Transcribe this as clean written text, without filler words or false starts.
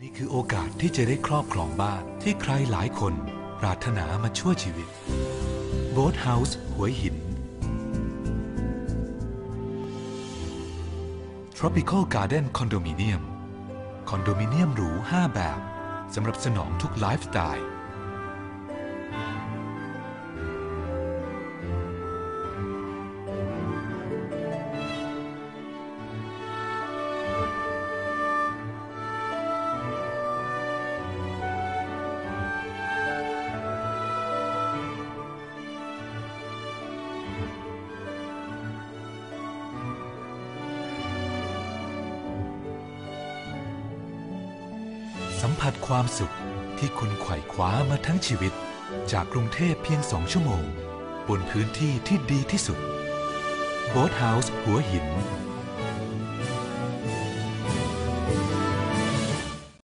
นี่คือโอกาสที่จะได้ครอบครองบ้านที่ใครหลายคนปรารถนามาชั่วชีวิต Boat House หัวหิน Tropical Garden Condominium คอนโดมิเนียมหรู 5 แบบสำหรับสนองทุกไลฟ์สไตล์สัมผัสความสุขที่คุณไขว่คว้ามาทั้งชีวิตจากกรุงเทพเพียง2 ชั่วโมงบนพื้นที่ที่ดีที่สุด Boat House หัวหิน